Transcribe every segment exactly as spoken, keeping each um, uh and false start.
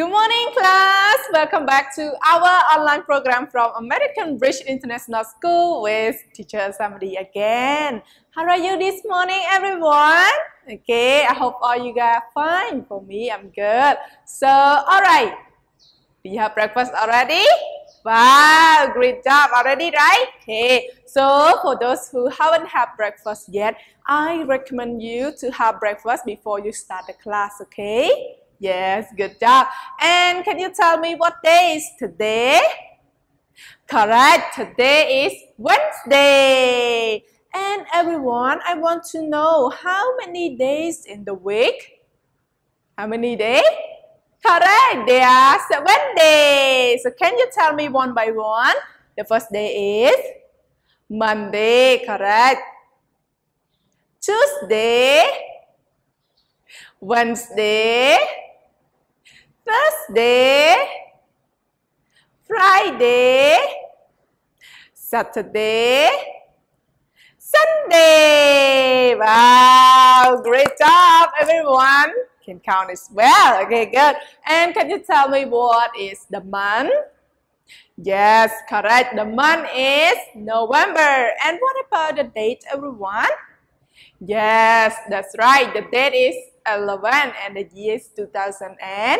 Good morning, class. Welcome back to our online program from American Bridge International School with Teacher Samadi again. How are you this morning, everyone? Okay, I hope all you guys are fine. For me, I'm good. So, all right. Do you have breakfast already? Wow, great job already, right? Okay, so for those who haven't had breakfast yet, I recommend you to have breakfast before you start the class, okay? Yes, good job. And can you tell me what day is today? Correct, today is Wednesday. And everyone, I want to know how many days in the week? How many days? Correct, there are seven days. So can you tell me one by one? The first day is Monday, correct. Tuesday, Wednesday, Thursday, Friday, Saturday, Sunday. Wow, great job, everyone. Can count as well. Okay, good. And can you tell me what is the month? Yes, correct. The month is November. And what about the date, everyone? Yes, that's right. The date is eleven and the year is two thousand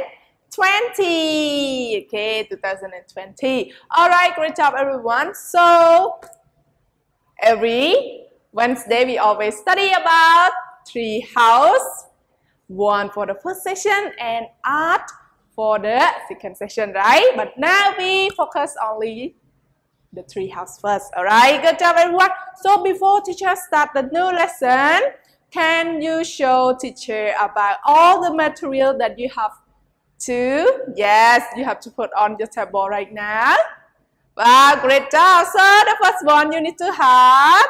twenty. Okay, two thousand twenty. All right, great job, everyone. So, every Wednesday, we always study about tree house. One for the first session and art for the second session, right? But now we focus only the tree house first. All right, good job, everyone. So before teacher start the new lesson, can you show teacher about all the material that you have to? Yes, you have to put on your table right now. Wow, great job. So the first one you need to have,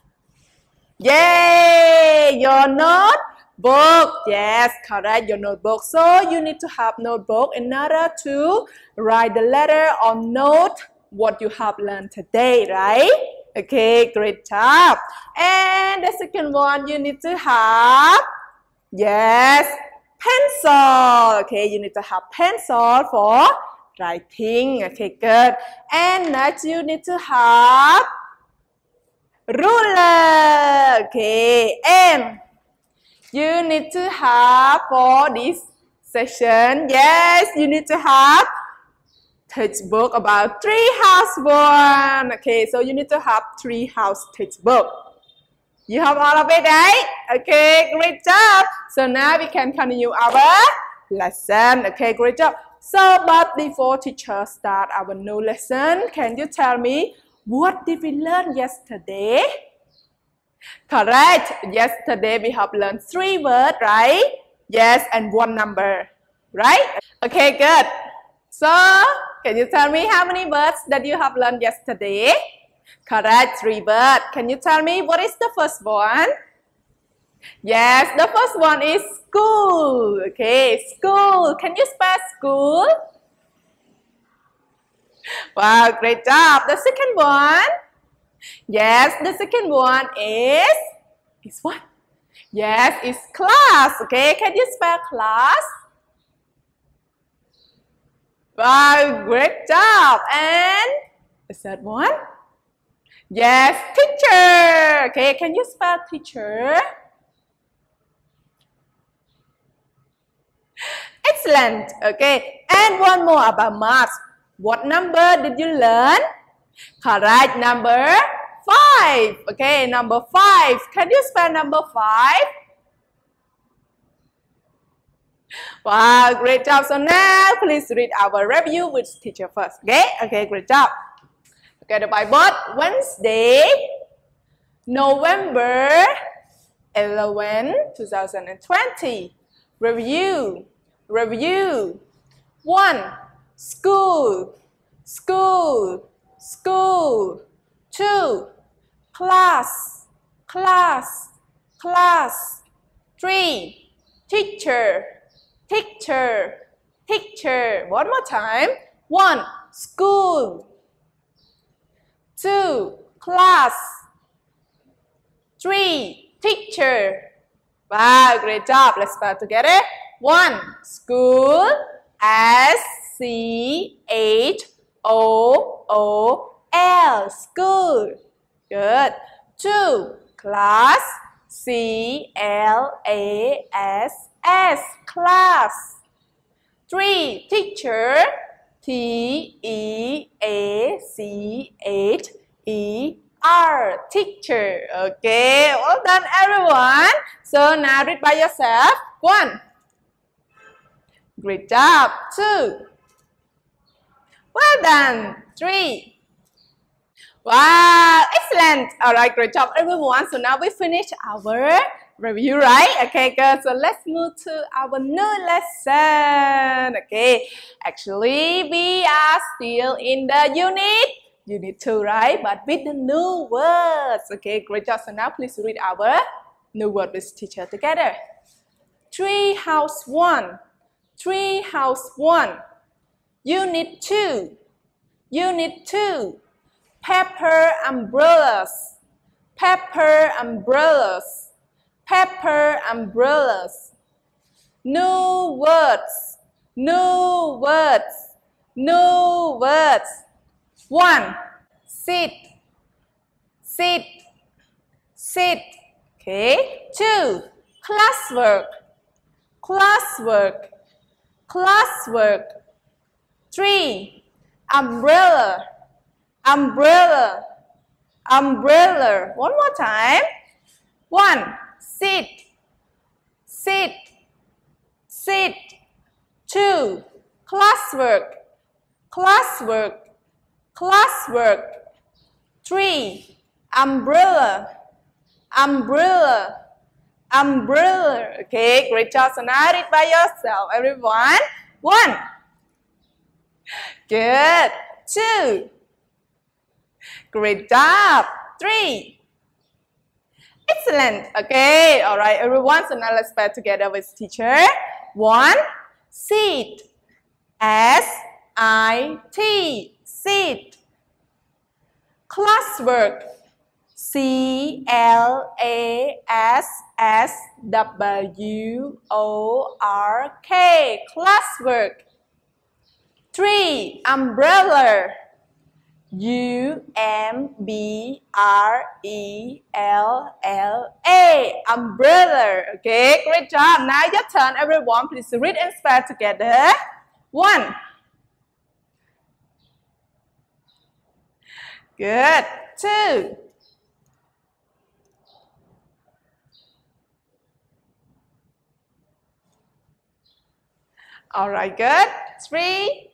yay, your note. Book, yes, correct, your notebook. So you need to have notebook in order to write the letter or note what you have learned today, right? Okay, great job. And the second one, you need to have, yes, pencil. Okay, you need to have pencil for writing. Okay, good. And next, you need to have ruler. Okay, and you need to have for this session, yes, you need to have textbook about tree house one. Okay, so you need to have tree house textbook. You have all of it, right? Okay, great job. So now we can continue our lesson. Okay, great job. So, but before teacher start our new lesson, can you tell me what did we learn yesterday? Correct. Yesterday we have learned three words, right? Yes, and one number, right? Okay, good. So, can you tell me how many words that you have learned yesterday? Correct, three words. Can you tell me what is the first one? Yes, the first one is school. Okay, school. Can you spell school? Wow, great job. The second one? Yes, the second one is, is what? Yes, it's class. Okay, can you spell class? Wow, great job. And the third one? Yes, teacher. Okay, can you spell teacher? Excellent. Okay, and one more about math. What number did you learn? Correct, number five. Okay, number five. Can you spell number five? Wow, great job. So now, please read our review with teacher first. Okay, okay, great job. Okay, the Bible, Wednesday, November eleventh, two thousand twenty. Review, review. One, school, school. School. Two, class, class, class. Three, teacher, teacher, teacher. One more time. One, school. Two, class. Three, teacher. Wow, great job. Let's spell together. One, school. S C H O O L, school. Good. Two, class, C L A S S, class. Three, teacher, T E A C H E R, teacher. Okay, well done everyone. So now read by yourself. One. Great job. Two. Well done. Three. Wow, excellent. All right, great job everyone. So now we finish our review, right? Okay, good. So let's move to our new lesson. Okay, actually we are still in the unit, unit two, right? But with the new words. Okay, great job. So now please read our new word with teacher together. Tree house one. Tree house one. Unit two. Unit two. Paper umbrellas. Paper umbrellas. Paper umbrellas. New words. New words. New words. One. Sit. Sit. Sit. Okay. Two. Classwork. Classwork. Classwork. Three. Umbrella. Umbrella. Umbrella. One more time. One. Sit. Sit. Sit. Two. Classwork. Classwork. Classwork. Three. Umbrella. Umbrella. Umbrella. Okay, great job. So now read by yourself, everyone. One. Good. Two. Great job. Three. Excellent. Okay. All right, everyone. So now let's spell together with teacher. One. Sit. S I T. Sit. Classwork. C L A S S W O R K. Classwork. Three. Umbrella. U M B R E L L A. Umbrella. Okay, great job. Now your turn, everyone. Please read and spell together. One. Good. Two. All right, good. Three.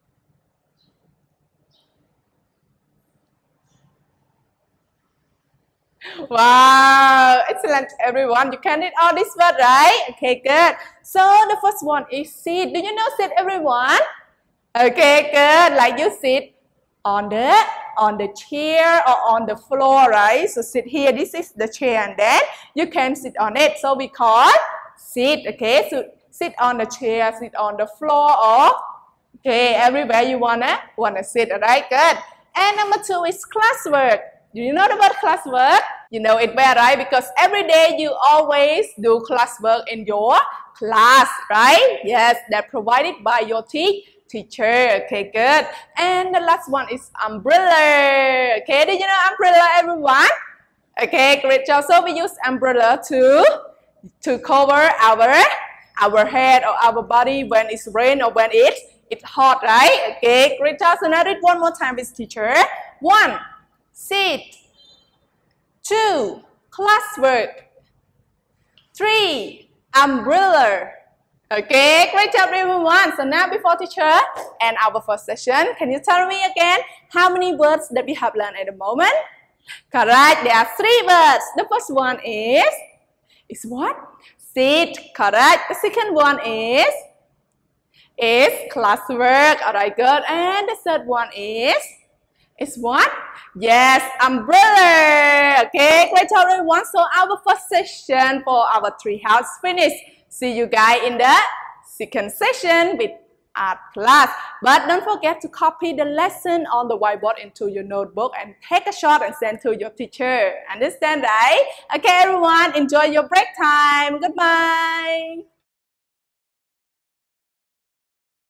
Wow, excellent everyone. You can read all this word, right? Okay, good. So the first one is sit. Do you know sit, everyone? Okay, good. Like you sit on the on the chair or on the floor, right? So sit here. This is the chair, and then you can sit on it. So we call sit. Okay, so sit on the chair, sit on the floor, or okay, everywhere you wanna wanna sit. Alright, good. And number two is classwork. Do you know about classwork? You know it well, right? Because every day you always do classwork in your class, right? Yes, they're provided by your te teacher. Okay, good. And the last one is umbrella. Okay, do you know umbrella, everyone? Okay, great job. So we use umbrella to to cover our our head or our body when it's rain or when it's it's hot, right? Okay, great job. So now read one more time with teacher. One. Sit. Two. Classwork. Three. Umbrella. Okay, great job everyone. So now before teacher and our first session, can you tell me again how many words that we have learned at the moment? Correct, there are three words. The first one is, is what? Sit, correct. The second one is, is classwork. Alright, good. And the third one is, is what? Yes, umbrella. Okay, great job everyone. So our first session for our tree house finished. See you guys in the second session with art class. But don't forget to copy the lesson on the whiteboard into your notebook and take a shot and send to your teacher. Understand, right? Okay, everyone, enjoy your break time. Goodbye.